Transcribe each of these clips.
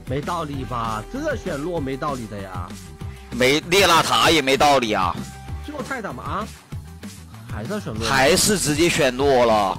没道理吧？这选洛没道理的呀。 没列纳塔也没道理啊。 就泰坦嘛啊，还是要选洛， 还是直接选洛了。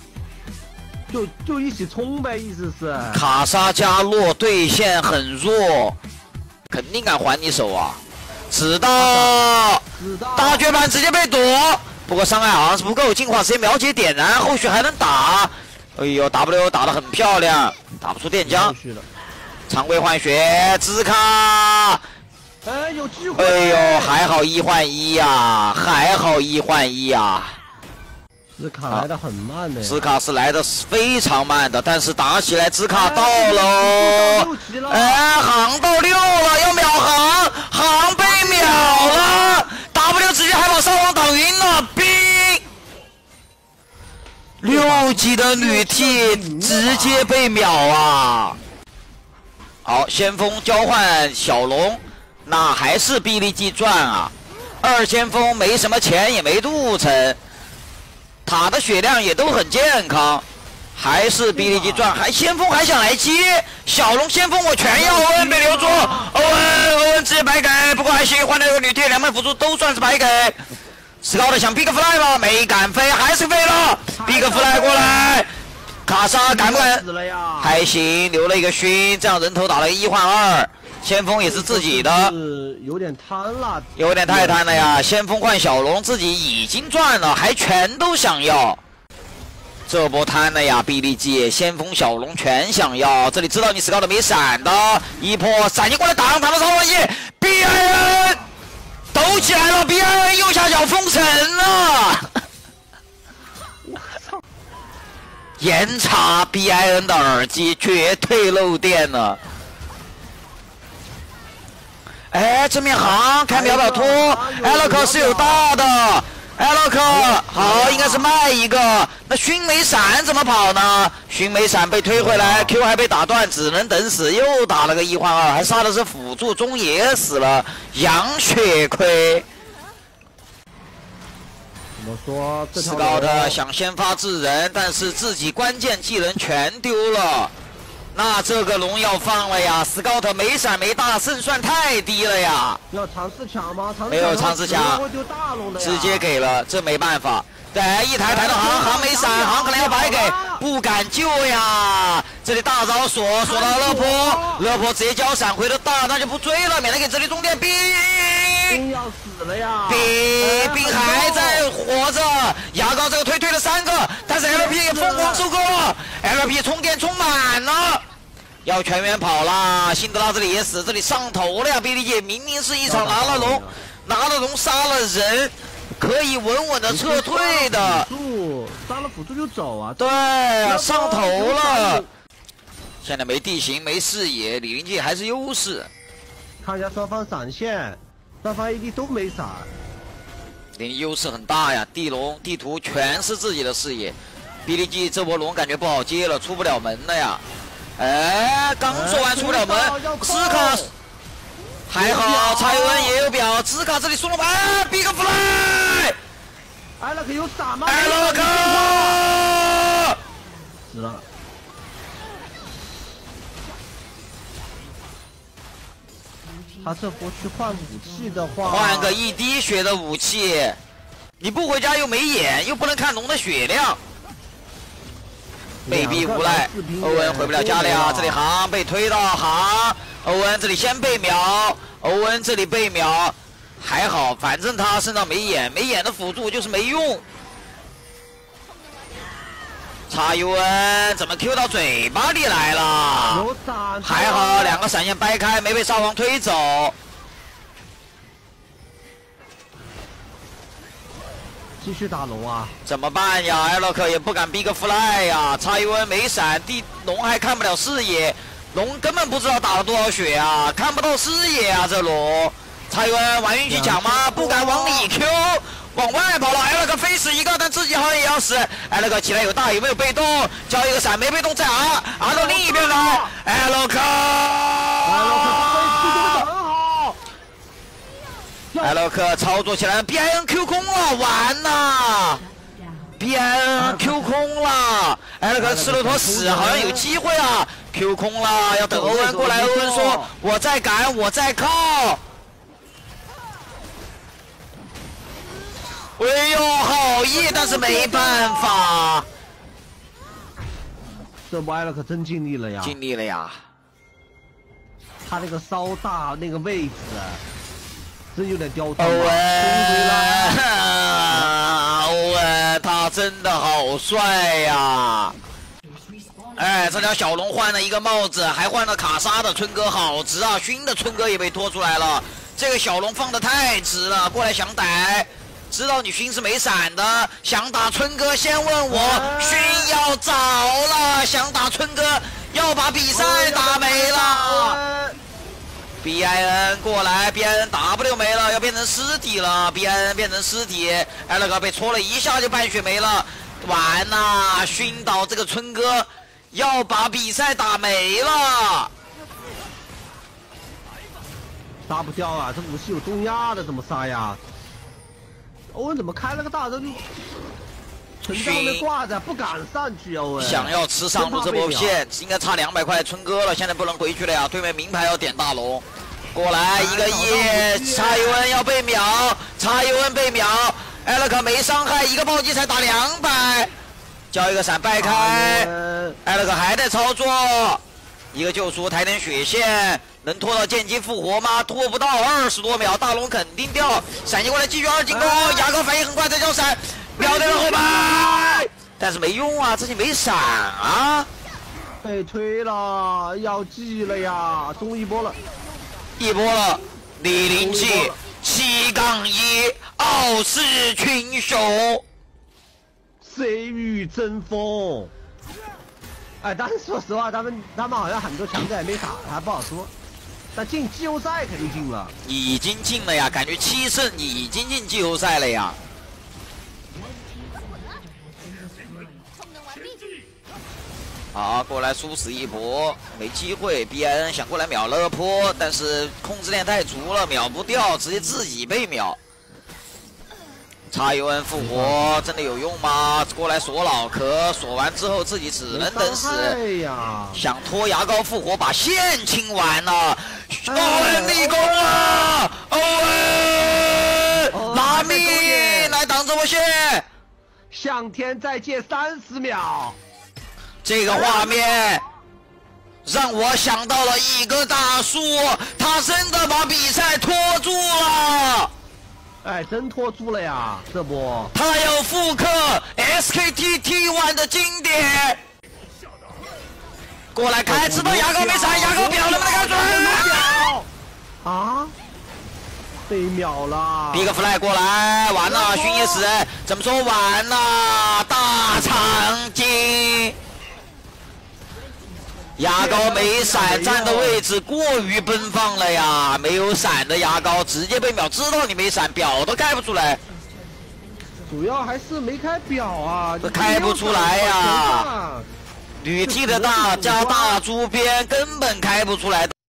就一起冲呗，意思是。 卡莎加洛对线很弱，肯定敢还你手啊！知道，大绝版直接被躲，不过伤害好像是不够，净化直接秒解点燃，后续还能打。哎呦 ，W 打得很漂亮，打不出电浆。常规换血，兹卡。 哎，有机会！ 哎呦，还好1换1呀，还好1换1呀。 兹卡来的很慢的， 兹卡是来的非常慢的，但是打起来兹卡到喽！哎，航到6了，要秒航，航被秒了 ，W 直接还把上网挡晕了，冰6级的女 T 直接被秒啊！好，先锋交换小龙。那还是臂力计赚啊！二先锋没什么钱，也没镀层，塔的血量也都很健康，还是臂力计赚。还先锋还想来接小龙，先锋我全要。欧文被留住，欧文直接白给，不过还行，换了个女 T 2枚辅助都算是白给。斯高的想 Big Fly 吗？没敢飞，还是飞了。Big Fly 过来，卡莎敢不敢？还行，留了一个熏，这样人头打了个1换2。先锋也是自己的， 有点贪了， 有点太贪了呀！先锋换小龙，自己已经赚了，还全都想要，这波贪了呀！臂力计、先锋、小龙全想要。这里知道你Scout没闪的，一波闪现过来挡，挡了超关系 ，BIN 抖起来了 ，BIN 右下角封神了，严查 BIN 的耳机绝对漏电了。哎，正面行看秒表拖 ，Alok 是有大的 ，Alok 好，应该是卖一个。那熏眉闪怎么跑呢？熏眉闪被推回来 ，Q 还被打断，只能等死，又打了个1换2，还杀的是辅助，中野死了，养血亏。 怎么说？ 斯高特想先发制人，但是自己关键技能全丢了。那这个龙要放了呀 ，Scout 没闪没大，胜算太低了呀。 要尝试抢吗？ 没有尝试抢，直接给了，这没办法。对，一抬抬到航没闪，航可能要白给，不敢救呀。这里大招锁到勒坡直接交闪回的大，那就不追了，免得给这里中电兵要死了呀！ 兵还在活着，牙膏这个推了3个，但是 LP 也疯狂收割了 ，LP 充电充满了。要全员跑啦！辛德拉这里也死，这里上头了呀！臂力计明明是一场拿了龙杀了人，可以稳稳的撤退的。 杀了辅助就走啊！ 对，上头了。现在没地形没视野，李林记还是优势。 看一下双方闪现，双方 AD 都没闪， 李优势很大呀！地图全是自己的视野，臂力计这波龙感觉不好接了，出不了门了呀！哎，刚做完出不了门，兹卡还好，蔡恩也有表，兹卡这里送了牌 ，Big Fly， 艾勒克有闪吗？ 艾勒克死了。他这波去换武器的话， 换个1滴血的武器，你不回家又没眼，又不能看龙的血量。被逼无赖，欧文回不了家了呀！这里航被推到航，欧文这里先被秒，欧文这里被秒，还好，反正他身上没眼，没眼的辅助就是没用。查尤恩怎么 Q 到嘴巴里来了？还好2个闪现掰开，没被沙皇推走。 继续打龙啊！ 怎么办呀？艾洛克也不敢 Big Fly 呀，查尤恩没闪，龙还看不了视野，龙根本不知道打了多少血啊，看不到视野啊，这龙。查尤恩玩运气抢吗？不敢往里 Q， 往外跑了。艾洛克飞死一个，但自己好像也要死。艾洛克起来有大，有没有被动？交一个闪没被动，再R到另一边来。艾洛克。艾洛克操作起来 ，BIN Q 空了，完了 ，BIN Q 空了，艾洛克吃了坨屎，好像有机会啊， Q 空了，要等欧文过来。欧文说：“我在赶，我在靠。”哎呦，好意，但是没办法。 这歪了可真尽力了呀！ 尽力了呀！ 他那个稍大那个位置，真有点刁钻。 欧文，欧文，他真的好帅呀！哎，这条小龙换了一个帽子，还换了卡莎的春哥，好直啊！熏的春哥也被拖出来了，这个小龙放的太直了，过来想逮。知道你熏是没闪的，想打春哥先问我，熏要早了，想打春哥要把比赛打没了。BIN 过来 ，BIN W 没了，要变成尸体了 ，BIN 变成尸体，艾勒格被戳了一下就半血没了，完了，熏倒这个春哥要把比赛打没了。 杀不掉啊，这武器有重压的，怎么杀呀？欧文怎么开了个大人？存在后面挂着，不敢上去。欧文想要吃上路这波线，应该差200块春哥了，现在不能回去了呀。对面名牌要点大龙，过来一个E，查尤恩要被秒，查尤恩被秒，艾勒克没伤害，一个暴击才打200，交一个闪掰开，艾勒克还在操作，一个救赎抬点血线。能拖到剑姬复活吗？拖不到，20多秒，大龙肯定掉。闪现过来继续2进攻，牙膏反应很快，再交闪，秒掉了后排，但是没用啊，自己没闪啊。 被推了，要记了呀，中一波了， 一波了，李林记7-1，傲视群雄， 谁与争锋？哎，但是说实话，他们好像很多强队还没打，还不好说。但进季后赛肯定进了， 已经进了呀，感觉7胜已经进季后赛了呀。好，过来殊死一搏，没机会。BIN 想过来秒勒坡，但是控制链太足了，秒不掉，直接自己被秒。查尤恩复活真的有用吗？过来锁老壳，锁完之后自己只能等死。想拖牙膏复活，把线清完了。欧文立功了！欧文拿命来挡这波线。 向天再借30秒。 这个画面让我想到了一个大叔，他真的把比赛拖住了。 哎，真拖住了呀！这波他要复刻 SKT T1 的经典。过来开，知道牙膏没闪，牙膏秒能不能开准？ 啊！被秒了。 Big Fly 过来，完了，熏也死，怎么说完了？大长今。牙膏没闪，站的位置过于奔放了呀！没有闪的牙膏直接被秒，知道你没闪，表都开不出来。 主要还是没开表啊， 这开不出来呀！女T的大加大猪鞭根本开不出来的。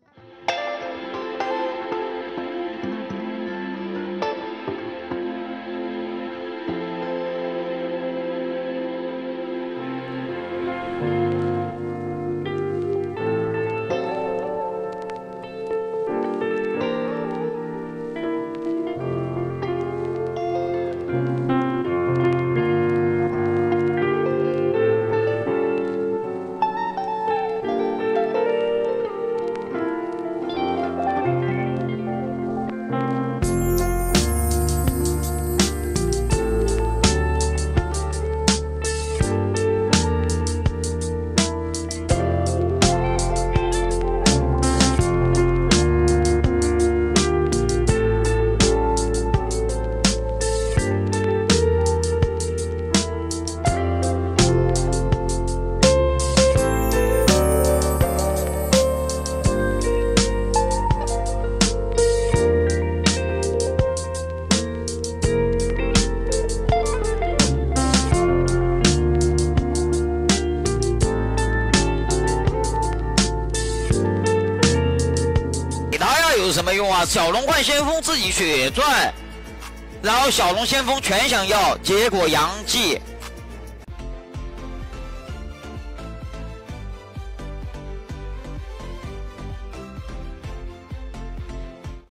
有什么用啊？小龙换先锋自己血赚，然后小龙先锋全想要，结果杨继